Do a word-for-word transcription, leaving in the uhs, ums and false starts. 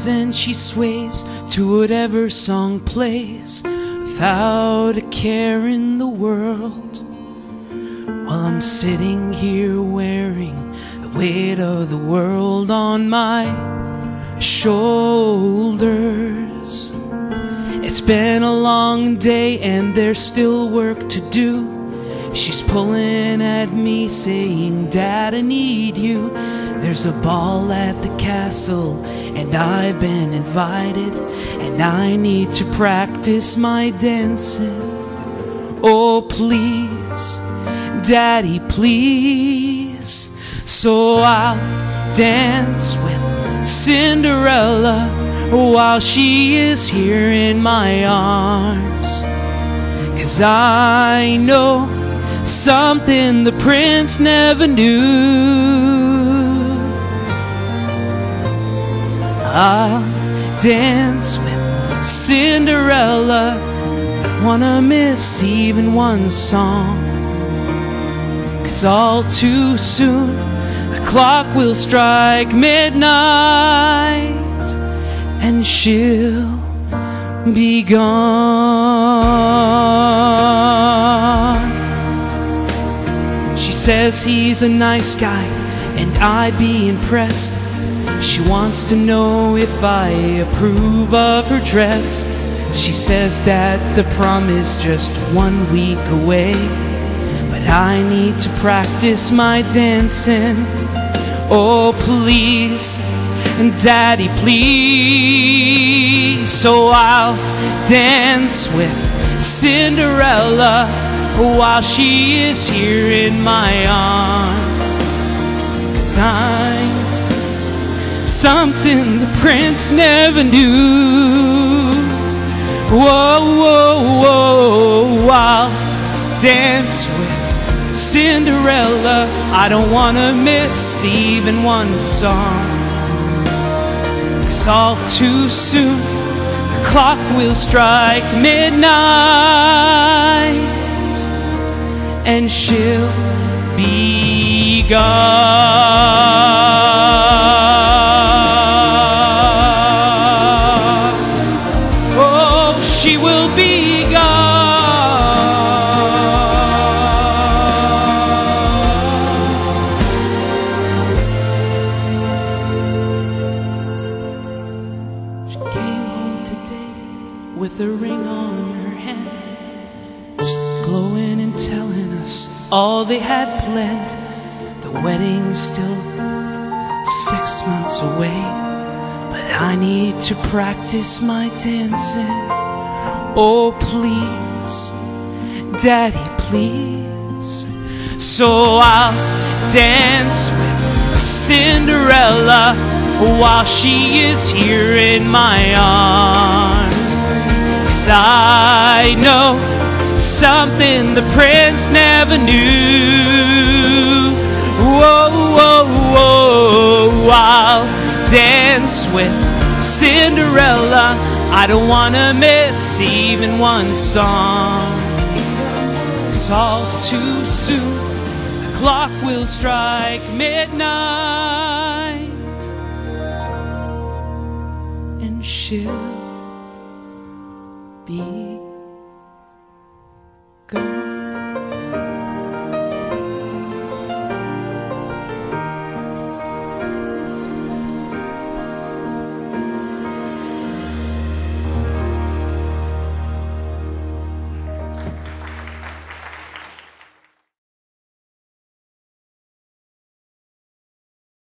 swings and she sways to whatever song plays, without a care in the world. While I'm sitting here wearing the weight of the world on my shoulders. It's been a long day and there's still work to do. She's pulling at me saying, Dad, I need you. There's a ball at the castle and I've been invited, and I need to practice my dancing. Oh please, Daddy, please. So I'll dance with Cinderella while she is here in my arms, 'cause I know something the prince never knew. I'll dance with Cinderella, wanna miss even one song, 'cause all too soon the clock will strike midnight and she'll be gone. She says he's a nice guy and I'd be impressed. She wants to know if I approve of her dress. She says that the prom is just one week away, but I need to practice my dancing. Oh please, Daddy, please. So I'll dance with Cinderella while she is here in my arms, 'cause I'm something the prince never knew. Whoa, whoa, whoa, I'll dance with Cinderella. I don't wanna miss even one song, 'cause all too soon the clock will strike midnight and she'll be gone. Oh, she will be gone. She came home today with a ring on her hand, just glowing and telling us all they had planned. The wedding's still six months away, but I need to practice my dancing. Oh please, Daddy, please. So I'll dance with Cinderella while she is here in my arms, 'cause I know something the prince never knew. Whoa, whoa, whoa, I'll dance with Cinderella. I don't wanna miss even one song, 'cause all too soon the clock will strike midnight and she'll be gone.